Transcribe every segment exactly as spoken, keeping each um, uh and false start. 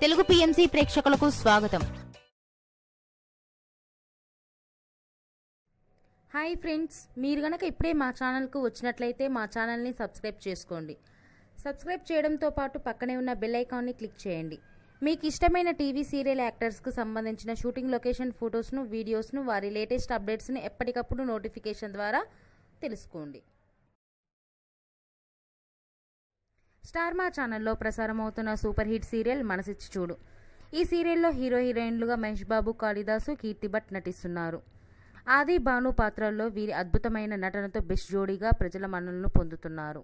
Telugu PMC ప్రేక్షకులకు స్వాగతం. Hi friends, మీరు గనక ఇప్పుడే మా ఛానల్కు వచ్చినట్లయితే మా ఛానల్ని సబ్స్క్రైబ్ చేసుకోండి. సబ్స్క్రైబ్ చేయడంతో పాటు పక్కనే ఉన్న బెల్ ఐకాన్ని క్లిక్ చేయండి. మీకు ఇష్టమైన టీవీ సీరియల్ యాక్టర్స్కు సంబంధించిన షూటింగ్ లొకేషన్ ఫొటోస్ను, వీడియోస్ను, వారి లేటెస్ట్ అప్డేట్స్ని ఎప్పటికప్పుడు నోటిఫికేషన్ ద్వారా తెలుసుకోండి. స్టార్ మా ఛానల్లో ప్రసారం అవుతున్న సూపర్ హిట్ సీరియల్ మనసిచ్చి చూడు. ఈ సీరియల్లో హీరో హీరోయిన్లుగా మహేష్ బాబు, కాళిదాసు, కీర్తి భట్ నటిస్తున్నారు. ఆది, భాను పాత్రల్లో వీరి అద్భుతమైన నటనతో బెస్ట్ జోడీగా ప్రజల మన్ననలు పొందుతున్నారు.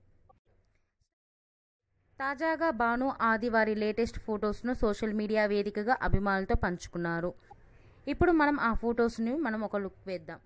తాజాగా భాను, ఆది వారి లేటెస్ట్ ఫొటోస్ను సోషల్ మీడియా వేదికగా అభిమానులతో పంచుకున్నారు. ఇప్పుడు మనం ఆ ఫొటోస్ని మనం ఒక లుక్ వేద్దాం.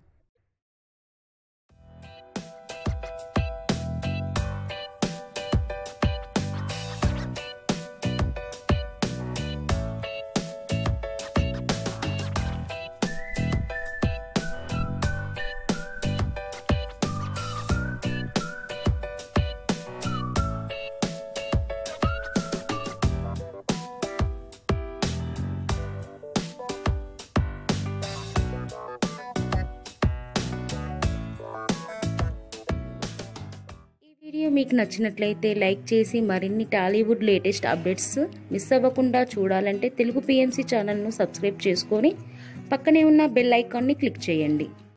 వీడియో మీకు నచ్చినట్లయితే లైక్ చేసి మరిన్ని టాలీవుడ్ లేటెస్ట్ అప్డేట్స్ మిస్ అవ్వకుండా చూడాలంటే తెలుగు పిఎంసి ఛానల్ను సబ్స్క్రైబ్ చేసుకొని పక్కనే ఉన్న బెల్ ఐకాన్ని క్లిక్ చేయండి.